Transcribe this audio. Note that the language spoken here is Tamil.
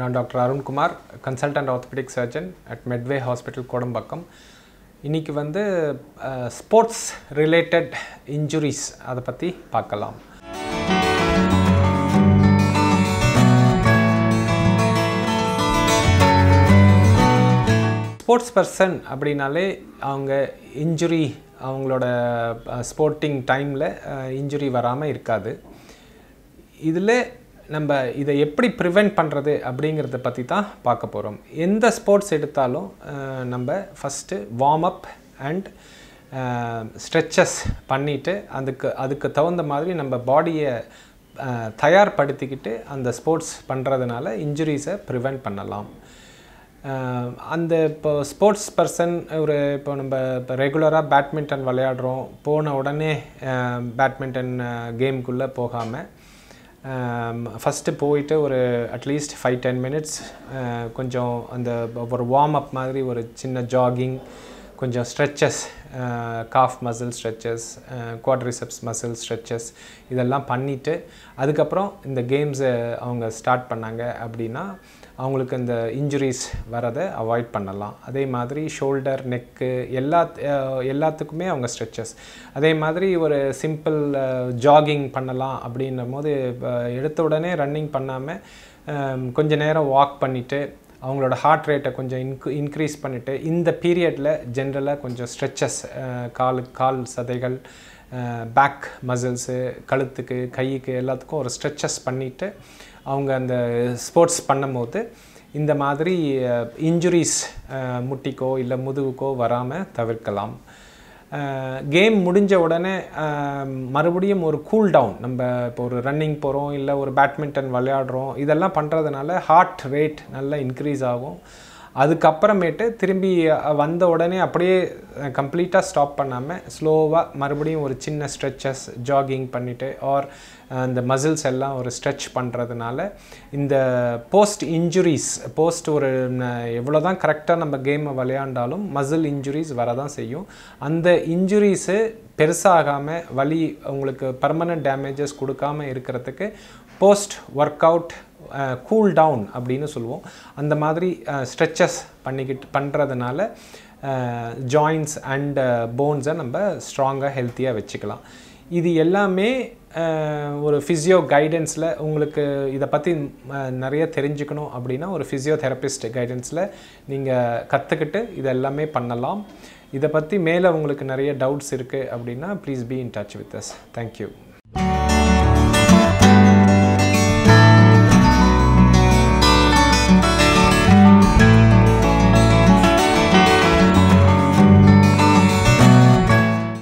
நான் doctor Arun Kumar, consultant orthopaedic surgeon at Medway hospital Kodambakkam. இன்றைக்கி வந்து ஸ்போர்ட்ஸ் ரிலேட்டட் இன்ஜுரிஸ் அதை பற்றி பார்க்கலாம். ஸ்போர்ட்ஸ் பர்சன் அப்படின்னாலே அவங்க இன்ஜுரி, அவங்களோட ஸ்போர்ட்டிங் டைமில் இன்ஜுரி வராமல் இருக்காது. இதில் நம்ம இதை எப்படி ப்ரிவெண்ட் பண்ணுறது அப்படிங்கிறத பற்றி தான் பார்க்க போகிறோம். எந்த ஸ்போர்ட்ஸ் எடுத்தாலும் நம்ம first warm up and stretches பண்ணிவிட்டு அதுக்கு தகுந்த மாதிரி நம்ம பாடியை தயார்படுத்திக்கிட்டு அந்த ஸ்போர்ட்ஸ் பண்ணுறதுனால இன்ஜுரிஸை ப்ரிவெண்ட் பண்ணலாம். அந்த இப்போ ஸ்போர்ட்ஸ் பர்சன் இப்போ நம்ம இப்போ ரெகுலராக பேட்மிண்டன் விளையாடுறோம், போன உடனே பேட்மிண்டன் கேமுக்குள்ளே போகாமல் ஃபஸ்ட்டு போயிட்டு ஒரு அட்லீஸ்ட் 5-10 மினிட்ஸ் கொஞ்சம் அந்த ஒரு வார்ம் அப் மாதிரி ஒரு சின்ன ஜாகிங், கொஞ்சம் stretches, calf muscle stretches, quadriceps muscle stretches இதெல்லாம் பண்ணிவிட்டு அதுக்கப்புறம் இந்த கேம்ஸை அவங்க ஸ்டார்ட் பண்ணாங்க அப்படின்னா அவங்களுக்கு இந்த இன்ஜுரிஸ் வரதை அவாய்ட் பண்ணலாம். அதே மாதிரி ஷோல்டர், நெக்கு எல்லாத்துக்குமே அவங்க ஸ்ட்ரெச்சஸ். அதே மாதிரி ஒரு சிம்பிள் ஜாகிங் பண்ணலாம் அப்படின்னும் போது எடுத்த உடனே ரன்னிங் பண்ணாமல் கொஞ்ச நேரம் வாக் பண்ணிவிட்டு அவங்களோட ஹார்ட் ரேட்டை கொஞ்சம் இன்க்ரீஸ் பண்ணிவிட்டு இந்த பீரியடில் ஜென்ரலாக கொஞ்சம் ஸ்ட்ரெச்சஸ், கால் சதைகள், பேக் மசில்ஸு, கழுத்துக்கு, கைக்கு எல்லாத்துக்கும் ஒரு ஸ்ட்ரெச்சஸ் பண்ணிவிட்டு அவங்க அந்த ஸ்போர்ட்ஸ் பண்ணும்போது இந்த மாதிரி இன்ஜுரிஸ் முட்டிக்கோ இல்லை முதுகுக்கோ வராமல் தவிர்க்கலாம். கேம் முடிஞ்ச உடனே மறுபடியும் ஒரு கூல் டவுன், நம்ம இப்போ ஒரு ரன்னிங் போகிறோம் இல்லை ஒரு பேட்மிண்டன் விளையாடுறோம், இதெல்லாம் பண்ணுறதுனால ஹார்ட் ரேட் நல்லா இன்க்ரீஸ் ஆகும். அதுக்கப்புறமேட்டு திரும்பி வந்த உடனே அப்படியே கம்ப்ளீட்டாக ஸ்டாப் பண்ணாமல் ஸ்லோவாக மறுபடியும் ஒரு சின்ன ஸ்ட்ரெச்சஸ், ஜாகிங் பண்ணிவிட்டு ஆர் அந்த மசில்ஸ் எல்லாம் ஒரு ஸ்ட்ரெச் பண்ணுறதுனால இந்த போஸ்ட் இன்ஜுரிஸ், ஒரு எவ்வளோ தான் கரெக்டாக நம்ம கேமை விளையாண்டாலும் மசில் இன்ஜுரிஸ் வரதான் செய்யும். அந்த இன்ஜுரிஸு பெருசாகாமல் வலி உங்களுக்கு பர்மனெண்ட் டேமேஜஸ் கொடுக்காமல் இருக்கிறதுக்கு post workout cool down அப்படின்னு சொல்லுவோம். அந்த மாதிரி ஸ்ட்ரெச்சஸ் பண்ணுறதுனால ஜாயின்ட்ஸ் அண்ட் போன்ஸை நம்ம ஸ்ட்ராங்காக ஹெல்த்தியாக வச்சுக்கலாம். இது எல்லாமே ஒரு ஃபிசியோ கைடன்ஸில் உங்களுக்கு இதை பற்றி நிறைய தெரிஞ்சுக்கணும் அப்படின்னா ஒரு ஃபிசியோதெரபிஸ்ட் கைடன்ஸில் நீங்கள் கற்றுக்கிட்டு இதெல்லாமே பண்ணலாம். இதை பற்றி மேலே உங்களுக்கு நிறைய டவுட்ஸ் இருக்குது அப்படின்னா please be in touch with us. Thank you.